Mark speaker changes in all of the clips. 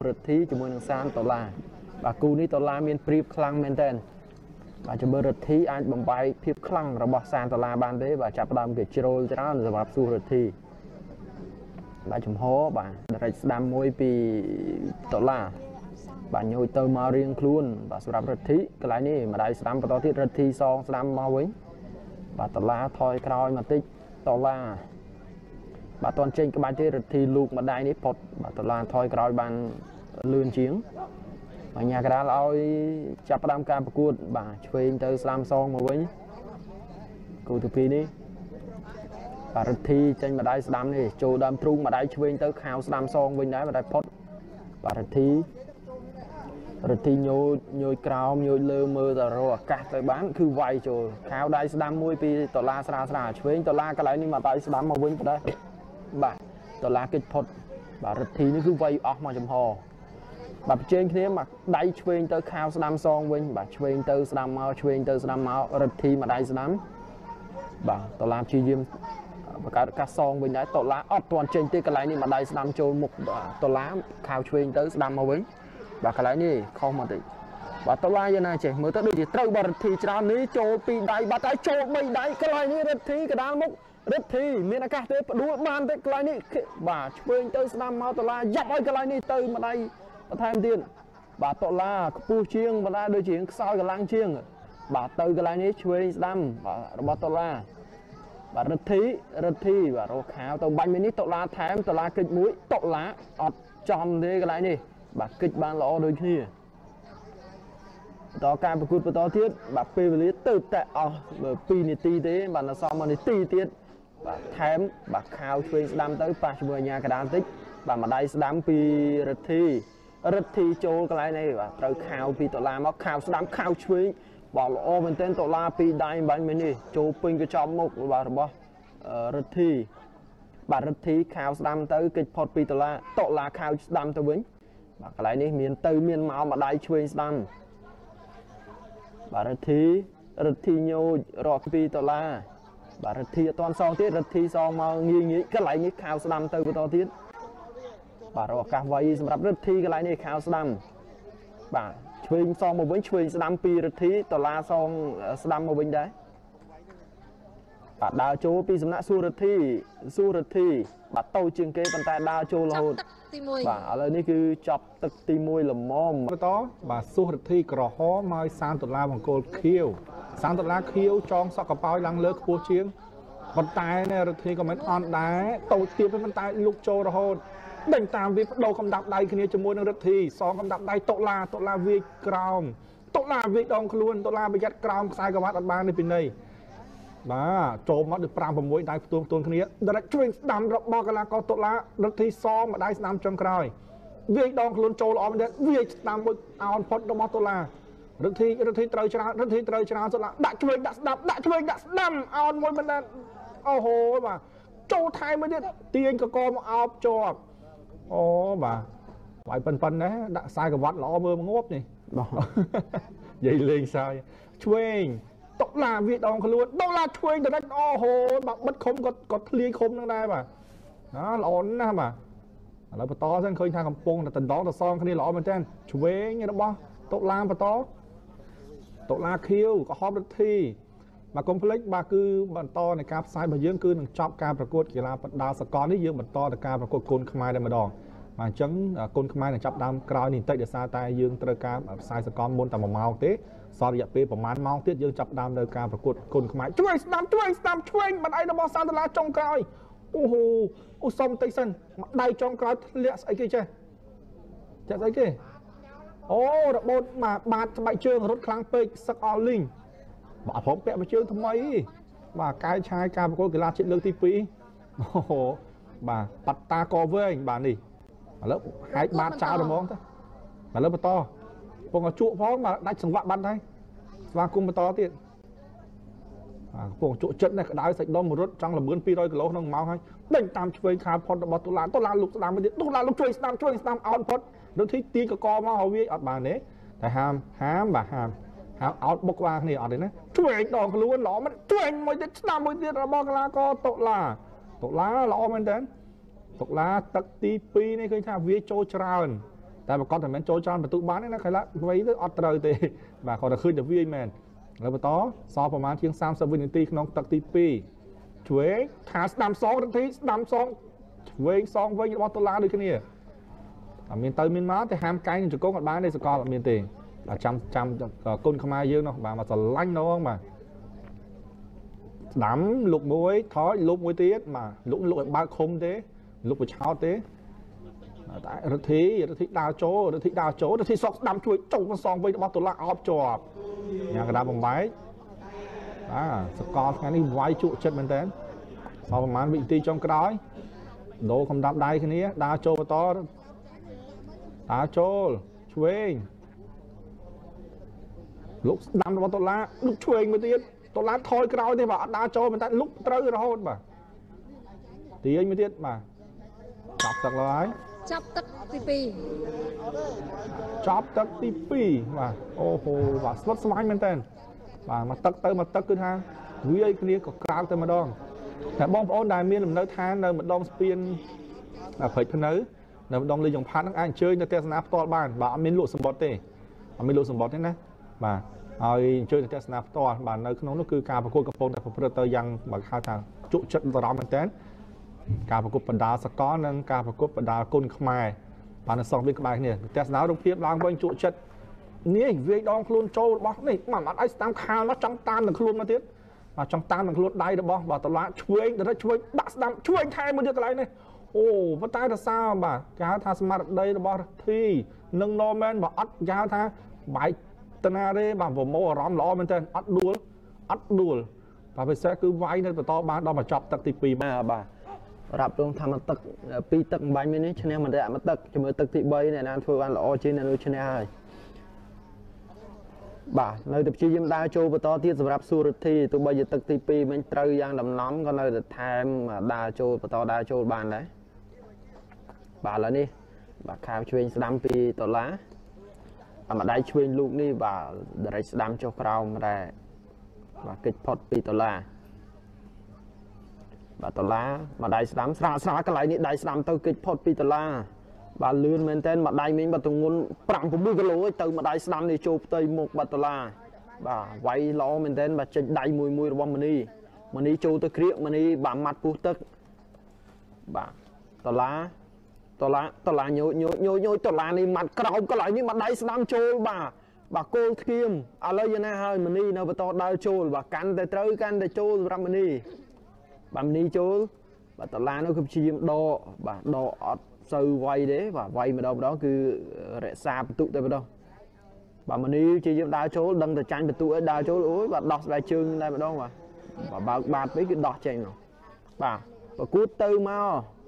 Speaker 1: ประเทศจมูกหนังซานตัวลาบากูนี่ตัวลามีนปรีบคลังเมนเทนบาจะเบอร์ประเทศอาจบ่มไปเพียบคลังระบบซานตัวลาบานเด้บาจับดำเกิดจิโร่จะนั่นสำหรับสู้ประเทศบาจมโฮบาได้ดำมวยปีตัวลาบาโยเตอร์มาเรียงคลุนบาสำหรับประเทศก็ไรนี่มาได้สามประเทศประเทศซองสามมาวิ่งบาตัวลาถอยครอยมาติตัวลาบาตอนเจนกับบางที่รทีลูกมาได้นี่พดบาตลาถอยกรอยบานเลื่อนเฉียงบางอย่างกระดาษเอาจับประดามการประกวดบาช่วยเตอร์สามซองมาไว้กูทุกปีนี้บารทีเจนมาได้สามนี่โจดามทรุงมาได้ช่วยเตอร์ข่าวสามซองไว้ได้มาได้พดบารทีโยกราวโยเลือมือแต่เรากัดไปบ้านคือไวโจข่าวได้สามมวยปีตลาสระช่วยตลาก็ไรนี่มาได้สามมาวิ่งไปได้บาตลาดกิจพดบาร์ทีนี่คือไวออกมาจำพอบาเจนนี้มาได้ช่วยเตอร์ข่าวสนามซองวิ่งบาช่วยเตอร์สนามมาช่วยเตอร์สนามมารถทีมาได้สนามบาตลาดชียิมประกาศการซองวิ่งได้ตลาดอดตอนเจนตีกันไรนี่มาได้สนามโจมุกตลาดข่าวช่วยเตอร์สนามมาวิ่งบากันไรนี่เข้ามาดิบาตลาดยังไงเจเมื่อตอนนี้เตอร์บาร์ทีจานนี้โจปีได้บาได้โจไม่ได้กันไรนี่รถทีกระดานมุกรถทีมีอากาศเตะดูบานเตะกลายนี่บาช่วยเตอร์สนามมาตลาดยับไอ้กลายนี่เตอร์มาได้ประธานเตียนบาตลาดปูเชียงมาได้โดยเฉียงซอยกับลังเชียงบาเตอร์กลายนี่ช่วยสนามบาตลาดบารถทีบาโรขาวตัวบันมินิตลาดแถมตลาดกิจมุ้ยตลาดอดจอมเตะกลายนี่บากิจบานล้อโดยขี้ต่อการประกวดต่อเทียดแบบปีบริตื่นแต่ปีนิตีเตะบานซ้อมมันนิตีเทียดแถมแบบข่าวช่วยสดามเตอร์ปัจจุบันยากระดานติแบบมาได้สดามปีรถทีโจก็ไรนี่แบบเตอข่าวปีตลาดข่าวสดามข่าวช่วยบอกโอ้เป็นเต้นตลาดปีได้บันไม่นี่โจปิงก็จอมมุกแบบรถทีแบบรถทีข่าวสดามเตอร์กิจพอดปีตลาดข่าวสดามเตอร์วิ่งแบบอะไรนี่มีนเตอร์มีนเมามาได้ช่วยสดามบารทีโยรอปีตลาบารทีตอนซองที่รทีซองมางี้ก็ไหลงี้ข่าวสลัมเตอร์ตัวที่บารอกาไว้สำหรับรทีก็ไหลนี่ข่าวสลัมบาช่วยซองมาวิ่งช่วยสลัมปีรทีตลาซองสลัมมาวิ่งได้บาดาวโจปีสำนักสู้รทีบาโตจึงเกปันแต่ดาวโจโลดบาอะไรนี่คือจับตึกตีมวยหล่มมอม
Speaker 2: ต่อบาสู้รทีกระห้อมา$3ของโกลเคียว$3เคียวจองสกปรกลังเลิกปูเชียงปันแต่เนี่ยรทีก็ไม่อ่อนได้โตเทียบเป็นปันแต่ลูกโจโรโฮดเด่นตามวิปโดคำดับใดคืนนี้จมูกในรทีสองคำดับใดโตลาวิกราวโตลาวิดองคล้วนโตลาไปยัดกราวสายกวัดอัดบานในปีนี้มาโจมมาดึกปรามผมมวยได้ตัวคืนนี้เด็กช่วยดำระบอกกันละก็โตลารทีซ้อมมาได้สนามจงกรอยวิดองคล้วนโจลอมเด็ดวิดตามมวยเอาพอดมอโตลารถทีเตยชนะสุดละดักช่วยดักดำเอามวยมันนั่นโอ้โหมาโจไทยมาเนี่ยเตียนกระกอมาเอาโจบโอ้มาไหวปันนะดักทรายกับวัดล้อมือมันงบนี่ใหญ่เลยทรายช่วยตกลาวิดองขลุ่นตกลาช่วยแต่นั้นโอ้โหแบบบัดคมก็ทะเลคมทั้งได้ป่ะนะหลอนนะมาแล้วปะตอเส้นเคยทางคำปงแต่ตันดองแต่ซองคันนี้หลอมันเต้นช่วยไงนะบ้าตกลาปะตอตกลาคิวก็ฮอบรถทีมาคอมเพล็กซ์มาคือบรรทอในการสายมาเยอะคือหนึ่งจ็อบการประกวดกีฬาดาวสกอร์นี่เยอะบรรทอในการประกวดคนขมายได้มาดองมาจังคนขมายในจับดำกราวนี่เตะเดือดซาตายยืนตระการสายสกอร์บนแต่มาเมาเตะสอดระยะเปประมาณเมาเตี้ยยืนจับดำในการประกวดคนขมายช่วยมันไอ้ดมอซานตลาจงกรอยโอ้โหอุซอมไตสันได้จงกรอยเลี้ยไอ้เกย์จะไอ้เกย์โอ้ระบบมาบาดใบเชิงรถคลังเปิดสกอร์ลิงบ่าผมแปะใบเชิงทำไมบ่ากายชายการประกวดกีฬาชิดเลือกที่ปีโอ้โหบ่าปัตตากอเว้ยบ่านี่แล้วหายบาดเช้าเดี๋ยวมองท่าแล้วมาต่อพวกจุพ้องมาได้สังวะบันไทยวางคุมมาต่อติดพวกจุจัดเนี่ยได้ใส่ดมรถจังละ1,200 กิโลน้องเมาให้เด่นตามช่วยขาพอดบอตุลาลูกสนามมาดิตุลาลูกช่วยสนามเอาพอดโดยที่ตีกกอมาเอาวิ่งอัดบานเนี้ยแต่ห้ามเอาบกวางนี่อัดเลยนะช่วยดองขลุ่นหล่อมันช่วยมวยเด็ดสนามมวยเด็ดระบอกลาก็ตกลาหล่อมันเด่นตกลาตักตีปีนี่เคยทำวิ่งโจจราวนแต่តែប្រកបតែមិនចូលច្រើនបន្ទុកបានទេណាខៃឡាវៃទៅអត់ត្រូវទេបាទគាត់តែឃើញតែវាយមែនឥឡូវបន្តសល់ប្រហែលជាង30វិនាទីក្នុងទឹកទី2ឆ្វេងខាស្ដាំសងរទ្ធីស្ដាំសងឆ្វេងសងវិញរបស់ដុល្លារដូចគ្នាតែមានទៅមានមកតែហាមកែងជង្គង់អត់បានទេសកលអត់មានទេបាទចាំគុណខ្មែរយើងនោះបាទមកស្រឡាញ់នោះបាទស្ដាំលុកមួយថយលុកមួយទៀតបាទលុកឲ្យបើកឃុំទេលុកបឆោតទេតែរទ្ធីដើរចូលរទ្ធីសក់ស្ដាំជួយចុងសងវិញរបស់ដុល្លារអប់ជាប់ញ៉ាកណ្ដាលបំបែកបាទសកលថ្ងៃនេះវាយជក់ចិត្តមែនតើសល់ប្រហែលវិនាទីចុងក្រោយដូរកំដាប់ដៃគ្នាដើរចូលបន្តដើរចូលឆ្វេងលុកស្ដាំរបស់ដុល្លារលុកឆ្វេងមួយទៀតដុល្លារថយក្រោយទេបាទអត់ដើរចូលមែនតើលុកត្រូវរហូតបាទទាញមួយទៀតបាទចាប់ទឹកហើយ
Speaker 3: ចាប់ទឹកទី2
Speaker 2: ចាប់ទឹកទី2បាទអូហូបាទស្វិតស្វាញមែនតើបាទមកទឹកគឺថាវាយគ្នាក៏ក្រោកតែម្ដងតែបងប្អូនដែលមានលំនៅឋាននៅម្ដងស្ពានព្រៃភ្នៅនៅម្ដងលេខយ៉ាងផាត់ហ្នឹងអាចអញ្ជើញទៅទស្សនាផ្ទាល់បានបាទអត់មានលក់សម្បត្តិទេអត់មានលក់សម្បត្តិទេណាបាទហើយអញ្ជើញទៅទស្សនាផ្ទាល់បាទនៅក្នុងនោះគឺការប្រកួតកំពុងតែប្រព្រឹត្តទៅយ៉ាងបើហៅថាជក់ចិត្តអារម្មណ៍មែនតើការប្រកួតបណ្ដាសកលនិងការប្រកួតបណ្ដាគុណខ្មែរបាននៅសងវាក្បែរគ្នាទស្សនារូបភាពឡើងវិញជក់ចិត្តនេះវាយដងខ្លួនចូលរបស់នេះមិនអត់ឲ្យស្ដាំខាលមកចង់តាមនឹងខ្លួនមកទៀតបាទចង់តាមនឹងខ្លួនដៃរបស់បាទតឡាឆ្វេងទៅឆ្វេងដាក់ស្ដាំឆ្វេងថែមមួយទៀតកន្លែងនេះអូប៉ុន្តែរសាបាទគេហៅថាស្មារតីរបស់រទ្ធីនិង Norman បាទអត់គេហៅថាបែកតណាទេបាទប្រមូលអារម្មណ៍ល្អមែនតើអត់ដួលបាទពិសេសគឺវាយនៅបន្តបានដល់មកចប់ទឹកទី2
Speaker 1: បាទរ៉ាប់រងថាមកទឹក2ទឹកបាញ់នេះឈ្នះមិនរយៈមកទឹកជាមួយទឹកទី3អ្នកណាធ្វើបានល្អជាងអ្នកនោះឈ្នះហើយបាទនៅតែព្យាយាមដើរចូលបន្តទៀតសម្រាប់ស៊ូរទ្ធីទោះបីជាទឹកទី2មិនត្រូវយ៉ាងដំណំក៏នៅតែថែមដើរចូលបន្តដើរចូលបានដែរបាទឥឡូវនេះបាទខាវឆ្វេងស្ដាំពីដុល្លារម្ដាយឆ្វេងលូកនេះបាទដរិចស្ដាំចុះក្រោមដែរបាទគេចផុតពីដុល្លារបាទដុល្លារម្ដាយស្ដាំស្រាលកន្លែងនេះដៃស្ដាំទៅគេចផុតពីដុល្លារបាទលឿនមែនតើម្ដាយមីងបាទទងន់5-6គីឡូទៅម្ដាយស្ដាំនេះចូលផ្ទៃមុខបាទដុល្លារបាទវាយល្អមែនតើបាទចេញដៃមួយរបស់មនីចូលទៅក្រៀកមនីបាទម៉ាត់ពុះទឹកបាទដុល្លារញយដុល្លារនេះម៉ាត់ក្រោមកន្លែងនេះម្ដាយស្ដាំចូលបាទគោលធៀមឥឡូវយ៉ាងណាហើយមនីនៅបន្តដើរចូលបាទកាន់តែត្រូវកាន់តែចូលសម្រាប់មនីបាទមនីចូលបាទដុល្លារនោះគឺព្យាយាមដកបាទដកអត់សូវវាយទេបាទវាយម្ដងគឺរក្សាបន្ទុកតែម្ដងបាទមនីព្យាយាមដើរចូលដឹងតែចាញ់បន្ទុកឲ្យដើរចូលអូយបាទដោះស្បែកជើងតែម្ដងបាទបើកបាតពេកគឺដោះចេញមកបាទប្រគួតទៅមក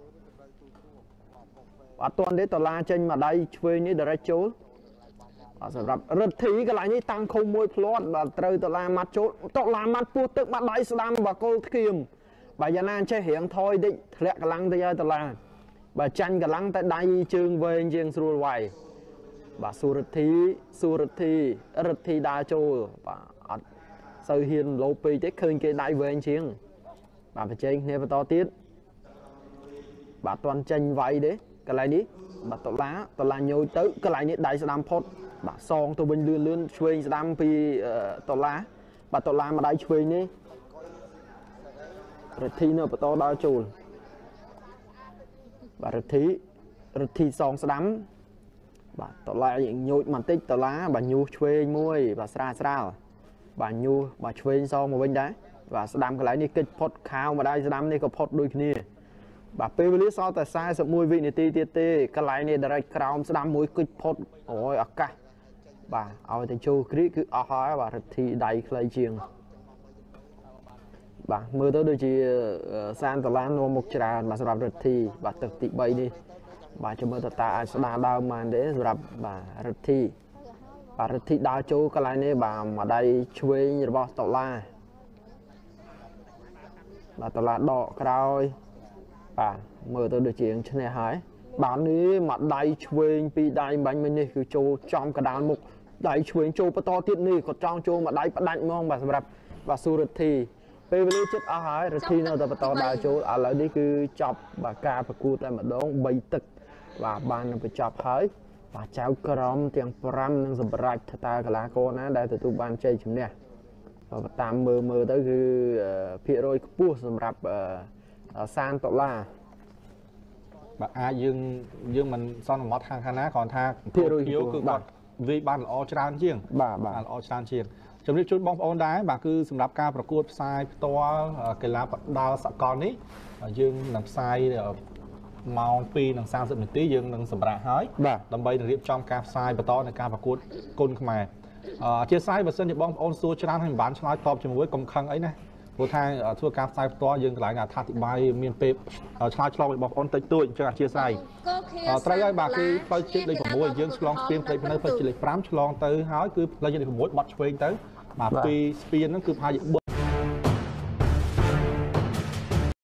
Speaker 1: អត់ទាន់ទេដុល្លារចេញមកដៃឆ្វេងនេះដរិចចូលសម្រាប់រទ្ធីកន្លែងនេះតាំងឃុំមួយផ្លាត់បាទត្រូវដុល្លារម៉ាត់ចូលដុល្លារម៉ាត់ពោះទឹកមកដៃស្ដាំបាទគោលធៀមបាទយ៉ាងណាចេះរៀងថយតិចធ្លាក់កម្លាំងទៅឲ្យដុល្លារបាទចាញ់កម្លាំងតែដៃជើងវែងជាងស្រួលវាយបាទស៊ូរទ្ធីដើរចូលបាទអត់សូវហ៊ានលោពេកទេឃើញគេដៃវែងជាងបាទប្រជែងគ្នាបន្តទៀតបាទអត់ទាន់ចេញវាយទេកន្លែងនេះបាទដុល្លារញយទៅកន្លែងនេះដៃស្ដាំផុតបាទសងទៅវិញលឿនឆ្វេងស្ដាំពីដុល្លារបាទដុល្លារមកដៃឆ្វេងនេះរទ្ធីនៅបន្តដើរចូលបាទរទ្ធីសងស្ដាំបាទដុល្លារញូចបន្តិចដុល្លារបាទញូសឆ្វេងមួយបាទស្រាលបាទញូសបាទឆ្វេងសងមកវិញដែរបាទស្ដាំកន្លែងនេះគេចផុតខាវម្ដាយស្ដាំនេះក៏ផុតដូចគ្នាបាទពេលវេលាសល់តែ41វិនាទីទៀតទេកន្លែងនេះដរិចក្រោមស្ដាំមួយគេចផុតអូយឱកាសបាទឲ្យតែចូលគ្រីគឺអស់ហើយបាទរទ្ធីដៃខ្លីជាងបាទមើលទៅដូចជា$30នាំមុខច្រើនបាទសម្រាប់រទ្ធីបាទទឹកទី3នេះបាទចាំមើលតើអាចស្ដារដើមបានទេសម្រាប់បាទរទ្ធីដើរចូលកន្លែងនេះបាទម្ដាយឆ្វេងរបស់ដុល្លារបាទដុល្លារដកក្រោយបាទមើលទៅដូចជាឈ្នះហើយបាទនេះម្ដាយឆ្វេងពីដៃបាញ់មិញនេះគឺចូលចំកដាលមុខដៃឆ្វេងចូលបន្តទៀតនេះគាត់ចង់ចូលម្ដាយផ្ដាច់ហ្មងបាទសម្រាប់បាទស៊ូរទ្ធីពេលវេលាជិតអស់ហើយរទ្ធីនៅតែបន្តដើរចូលឥឡូវនេះគឺចប់បាទការប្រកួតតែម្ដង3ទឹកបាទបានបញ្ចប់ហើយបាទចៅក្រមទាំង5នឹងសម្រាប់ថាតើកីឡាករណាដែលទទួលបានជ័យជំនះតាមមើលទៅគឺភាគរយខ្ពស់សម្រាប់សានដុល្លារ
Speaker 2: បាទអាចយើងមិនសន្មត់ខាងណាគ្រាន់ថា
Speaker 1: ភាគរយ
Speaker 2: គឺគាត់វាបានល្អច្រើនជាង
Speaker 1: បាទ
Speaker 2: ល្អច្រើនជាងជំរាបជូនបងប្អូនដែរបាទគឺសម្រាប់ការប្រកួតផ្សាយផ្ទាល់កីឡាបដាល់សកលនេះយើងនឹងផ្សាយម៉ោង 2:30 នាទីយើងនឹងសម្រាប់ហើយដើម្បីរៀបចំការផ្សាយបន្តនៅការប្រកួតគុនខ្មែរអធិស្ឋានបើសិនជាបងប្អូនសួរច្រើនហើយមិនបានឆ្លើយតបជាមួយកុំខឹងអីណាព្រោះថាធ្វើការផ្សាយផ្ទាល់យើងកន្លែងអធិប្បាយមានពេលឆ្លើយឆ្លងឲ្យបងប្អូនតិចតួចអញ្ចឹងអធិស្ឋានត្រូវហើយបាទគឺផ្លូវជាតិលេខ 6 យើងឆ្លងស្ពានព្រៃភ្នៅផ្លូវជាតិលេខ 5 ឆ្លងទៅហើយគឺផ្លូវជាតិលេខ 6 បត់ឆ្វេងទៅបាទពីស្ពានហ្នឹងគឺប្រហែលជា